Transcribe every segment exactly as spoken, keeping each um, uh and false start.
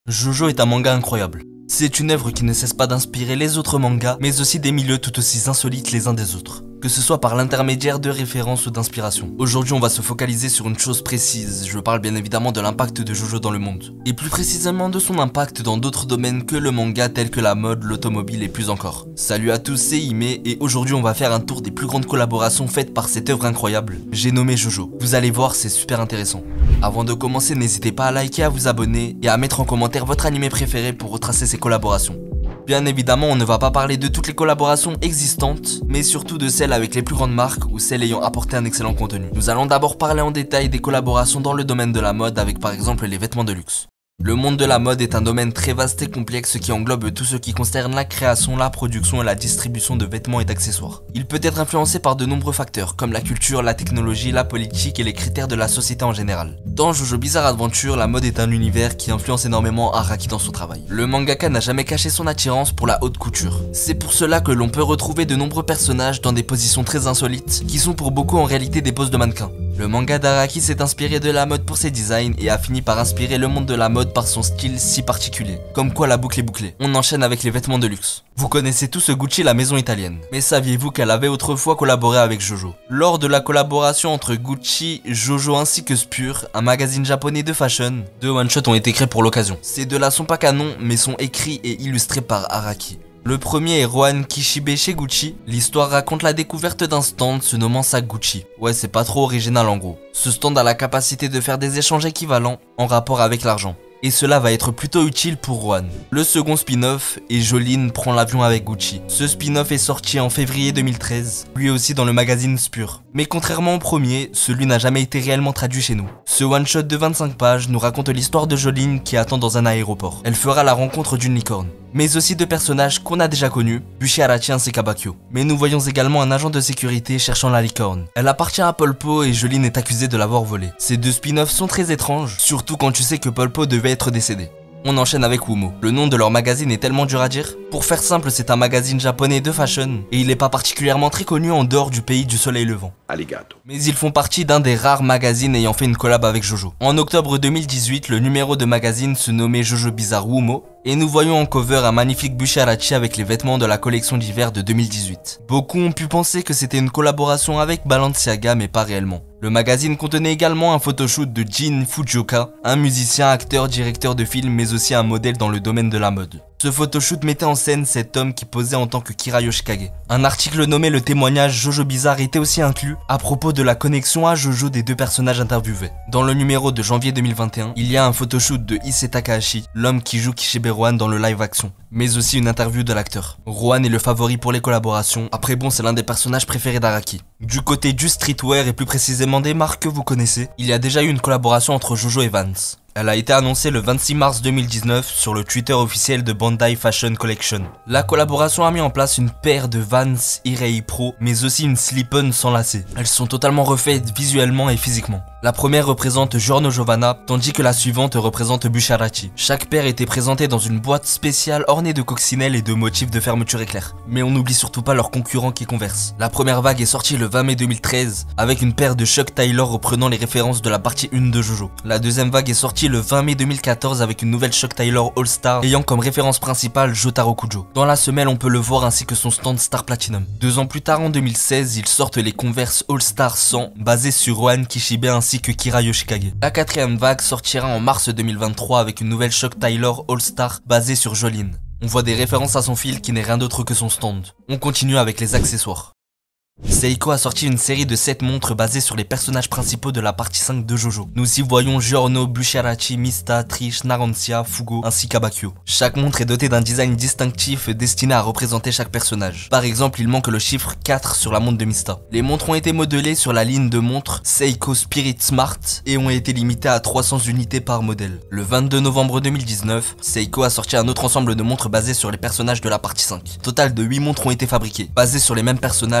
Jojo est un manga incroyable. C'est une œuvre qui ne cesse pas d'inspirer les autres mangas, mais aussi des milieux tout aussi insolites les uns des autres. Que ce soit par l'intermédiaire de références ou d'inspiration. Aujourd'hui, on va se focaliser sur une chose précise. Je parle bien évidemment de l'impact de Jojo dans le monde. Et plus précisément de son impact dans d'autres domaines que le manga tels que la mode, l'automobile et plus encore. Salut à tous, c'est Ime et aujourd'hui on va faire un tour des plus grandes collaborations faites par cette œuvre incroyable. J'ai nommé Jojo. Vous allez voir, c'est super intéressant. Avant de commencer, n'hésitez pas à liker, à vous abonner et à mettre en commentaire votre animé préféré pour retracer ces collaborations. Bien évidemment, on ne va pas parler de toutes les collaborations existantes, mais surtout de celles avec les plus grandes marques ou celles ayant apporté un excellent contenu. Nous allons d'abord parler en détail des collaborations dans le domaine de la mode avec par exemple les vêtements de luxe. Le monde de la mode est un domaine très vaste et complexe qui englobe tout ce qui concerne la création, la production et la distribution de vêtements et d'accessoires. Il peut être influencé par de nombreux facteurs, comme la culture, la technologie, la politique et les critères de la société en général. Dans Jojo Bizarre Adventure, la mode est un univers qui influence énormément Araki dans son travail. Le mangaka n'a jamais caché son attirance pour la haute couture. C'est pour cela que l'on peut retrouver de nombreux personnages dans des positions très insolites, qui sont pour beaucoup en réalité des poses de mannequins. Le manga d'Araki s'est inspiré de la mode pour ses designs et a fini par inspirer le monde de la mode par son style si particulier. Comme quoi la boucle est bouclée. On enchaîne avec les vêtements de luxe. Vous connaissez tous Gucci, la maison italienne. Mais saviez-vous qu'elle avait autrefois collaboré avec Jojo? Lors de la collaboration entre Gucci, Jojo ainsi que Spur, un magazine japonais de fashion, deux one-shots ont été créés pour l'occasion. Ces deux-là sont pas canons, mais sont écrits et illustrés par Araki. Le premier est Rohan Kishibe chez Gucci. L'histoire raconte la découverte d'un stand se nommant Sac Gucci. Ouais, c'est pas trop original en gros. Ce stand a la capacité de faire des échanges équivalents en rapport avec l'argent. Et cela va être plutôt utile pour Rohan. Le second spin-off est Jolene prend l'avion avec Gucci. Ce spin-off est sorti en février deux mille treize, lui aussi dans le magazine Spur. Mais contrairement au premier, celui n'a jamais été réellement traduit chez nous. Ce one-shot de vingt-cinq pages nous raconte l'histoire de Jolene qui attend dans un aéroport. Elle fera la rencontre d'une licorne, mais aussi de personnages qu'on a déjà connus, Bushi ainsi qu'Abakyo. Mais nous voyons également un agent de sécurité cherchant la licorne. Elle appartient à Polpo et Jolene est accusée de l'avoir volée. Ces deux spin-offs sont très étranges, surtout quand tu sais que Polpo devait être décédé. On enchaîne avec Wumo. Le nom de leur magazine est tellement dur à dire. Pour faire simple, c'est un magazine japonais de fashion et il n'est pas particulièrement très connu en dehors du pays du soleil levant. Arigato. Mais ils font partie d'un des rares magazines ayant fait une collab avec Jojo. En octobre deux mille dix-huit, le numéro de magazine se nommait Jojo Bizarre Wumo et nous voyons en cover un magnifique Bushi avec les vêtements de la collection d'hiver de deux mille dix-huit. Beaucoup ont pu penser que c'était une collaboration avec Balenciaga mais pas réellement. Le magazine contenait également un photoshoot de Jin Fujioka, un musicien, acteur, directeur de film mais aussi un modèle dans le domaine de la mode. Ce photoshoot mettait en scène cet homme qui posait en tant que Kira Yoshikage. Un article nommé le témoignage Jojo Bizarre était aussi inclus à propos de la connexion à Jojo des deux personnages interviewés. Dans le numéro de janvier deux mille vingt et un, il y a un photoshoot de Issei Takahashi, l'homme qui joue Kishibe Rohan dans le live action, mais aussi une interview de l'acteur. Rohan est le favori pour les collaborations, après bon c'est l'un des personnages préférés d'Araki. Du côté du streetwear et plus précisément des marques que vous connaissez, il y a déjà eu une collaboration entre Jojo et Vans. Elle a été annoncée le vingt-six mars deux mille dix-neuf sur le Twitter officiel de Bandai Fashion Collection. La collaboration a mis en place une paire de Vans Irei Pro, mais aussi une slip-on sans lacets. Elles sont totalement refaites visuellement et physiquement. La première représente Giorno Giovanna, tandis que la suivante représente Busharachi. Chaque paire était présentée dans une boîte spéciale ornée de coccinelles et de motifs de fermeture éclair. Mais on n'oublie surtout pas leurs concurrents qui conversent. La première vague est sortie le vingt mai deux mille treize, avec une paire de Chuck Taylor reprenant les références de la partie un de Jojo. La deuxième vague est sortie le vingt mai deux mille quatorze avec une nouvelle Chuck Taylor All Star ayant comme référence principale Jotaro Kujo. Dans la semelle on peut le voir ainsi que son stand Star Platinum. Deux ans plus tard en deux mille seize, ils sortent les Converse All Star cent basés sur Rohan Kishibe ainsi que Kira Yoshikage. La quatrième vague sortira en mars deux mille vingt-trois avec une nouvelle Chuck Taylor All Star basée sur Jolene. On voit des références à son fil qui n'est rien d'autre que son stand. On continue avec les accessoires. Seiko a sorti une série de sept montres basées sur les personnages principaux de la partie cinq de Jojo. Nous y voyons Giorno, Busharachi, Mista, Trish, Narancia, Fugo ainsi qu'Abakyo. Chaque montre est dotée d'un design distinctif destiné à représenter chaque personnage. Par exemple, il manque le chiffre quatre sur la montre de Mista. Les montres ont été modelées sur la ligne de montres Seiko Spirit Smart et ont été limitées à trois cents unités par modèle. Le vingt-deux novembre deux mille dix-neuf, Seiko a sorti un autre ensemble de montres basées sur les personnages de la partie cinq. Total de huit montres ont été fabriquées, basées sur les mêmes personnages sauf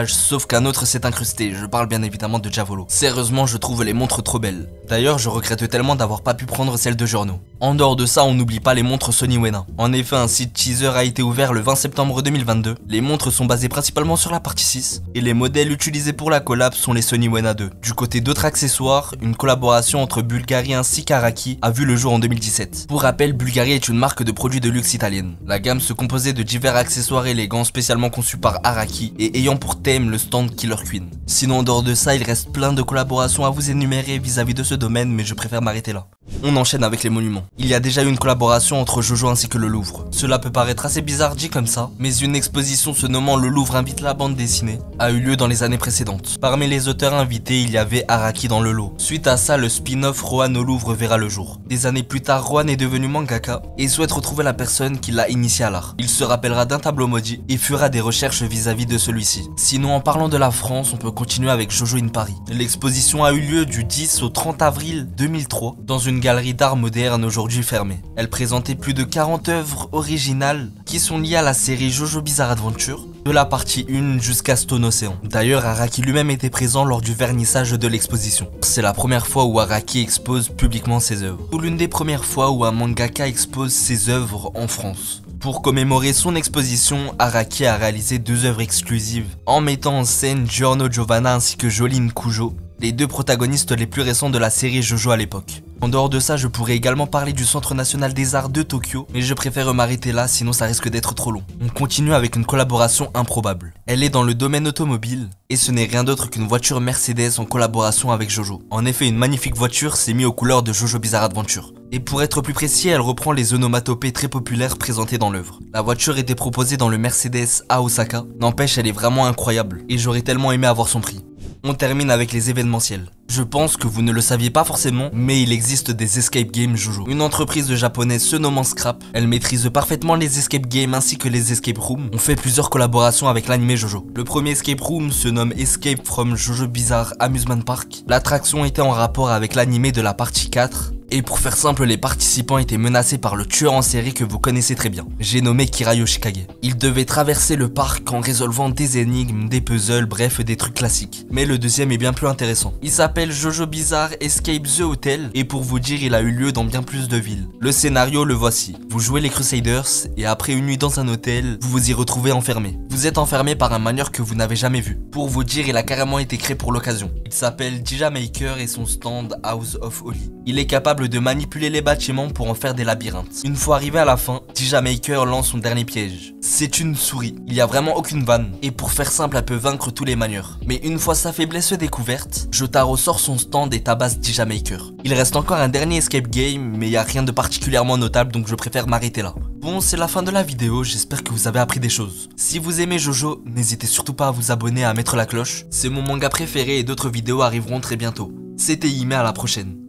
qu'un autre s'est incrusté, je parle bien évidemment de Diavolo. Sérieusement, je trouve les montres trop belles. D'ailleurs, je regrette tellement d'avoir pas pu prendre celle de Giorno. En dehors de ça, on n'oublie pas les montres Sony Wena. En effet, un site teaser a été ouvert le vingt septembre deux mille vingt-deux. Les montres sont basées principalement sur la partie six, et les modèles utilisés pour la collab sont les Sony Wena deux. Du côté d'autres accessoires, une collaboration entre Bulgari ainsi qu'Araki a vu le jour en deux mille dix-sept. Pour rappel, Bulgari est une marque de produits de luxe italienne. La gamme se composait de divers accessoires élégants spécialement conçus par Araki et ayant pour thème le stand Killer Queen. Sinon, en dehors de ça, il reste plein de collaborations à vous énumérer vis-à-vis de ce domaine, mais je préfère m'arrêter là. On enchaîne avec les monuments. Il y a déjà eu une collaboration entre Jojo ainsi que le Louvre. Cela peut paraître assez bizarre dit comme ça, mais une exposition se nommant Le Louvre invite la bande dessinée a eu lieu dans les années précédentes. Parmi les auteurs invités, il y avait Araki dans le lot. Suite à ça, le spin-off Rohan au Louvre verra le jour. Des années plus tard, Rohan est devenu mangaka et souhaite retrouver la personne qui l'a initié à l'art. Il se rappellera d'un tableau maudit et fera des recherches vis-à-vis de celui-ci. Sinon, en parlant de la France, on peut continuer avec Jojo in Paris. L'exposition a eu lieu du dix au trente avril deux mille trois dans une galerie d'art moderne aujourd'hui fermée. Elle présentait plus de quarante œuvres originales qui sont liées à la série Jojo Bizarre Adventure, de la partie un jusqu'à Stone Ocean. D'ailleurs, Araki lui-même était présent lors du vernissage de l'exposition. C'est la première fois où Araki expose publiquement ses œuvres, ou l'une des premières fois où un mangaka expose ses œuvres en France. Pour commémorer son exposition, Araki a réalisé deux œuvres exclusives, en mettant en scène Giorno Giovanna ainsi que Jolene Cujo, les deux protagonistes les plus récents de la série Jojo à l'époque. En dehors de ça, je pourrais également parler du Centre National des Arts de Tokyo, mais je préfère m'arrêter là, sinon ça risque d'être trop long. On continue avec une collaboration improbable. Elle est dans le domaine automobile, et ce n'est rien d'autre qu'une voiture Mercedes en collaboration avec Jojo. En effet, une magnifique voiture s'est mise aux couleurs de Jojo Bizarre Adventure. Et pour être plus précis, elle reprend les onomatopées très populaires présentées dans l'œuvre. La voiture était proposée dans le Mercedes à Osaka, n'empêche elle est vraiment incroyable, et j'aurais tellement aimé avoir son prix. On termine avec les événementiels. Je pense que vous ne le saviez pas forcément, mais il existe des escape games Jojo. Une entreprise japonaise se nommant Scrap, elle maîtrise parfaitement les escape games ainsi que les escape rooms. On fait plusieurs collaborations avec l'anime Jojo. Le premier escape room se nomme Escape from Jojo Bizarre Amusement Park. L'attraction était en rapport avec l'anime de la partie quatre. Et pour faire simple, les participants étaient menacés par le tueur en série que vous connaissez très bien. J'ai nommé Kira Yoshikage. Ils devaient traverser le parc en résolvant des énigmes, des puzzles, bref des trucs classiques. Mais le deuxième est bien plus intéressant. Il s'appelle Jojo Bizarre Escape the Hotel et pour vous dire, il a eu lieu dans bien plus de villes. Le scénario, le voici. Vous jouez les Crusaders et après une nuit dans un hôtel, vous vous y retrouvez enfermé. Vous êtes enfermé par un manieur que vous n'avez jamais vu. Pour vous dire, il a carrément été créé pour l'occasion. Il s'appelle Dija Maker et son stand House of Holly. Il est capable de manipuler les bâtiments pour en faire des labyrinthes. Une fois arrivé à la fin, Dija Maker lance son dernier piège. C'est une souris. Il n'y a vraiment aucune vanne. Et pour faire simple, elle peut vaincre tous les manieurs. Mais une fois sa faiblesse découverte, Jotaro sort son stand et tabasse Dija Maker. Il reste encore un dernier escape game, mais il n'y a rien de particulièrement notable, donc je préfère m'arrêter là. Bon, c'est la fin de la vidéo, j'espère que vous avez appris des choses. Si vous aimez Jojo, n'hésitez surtout pas à vous abonner et à mettre la cloche. C'est mon manga préféré et d'autres vidéos arriveront très bientôt. C'était Ime, à la prochaine.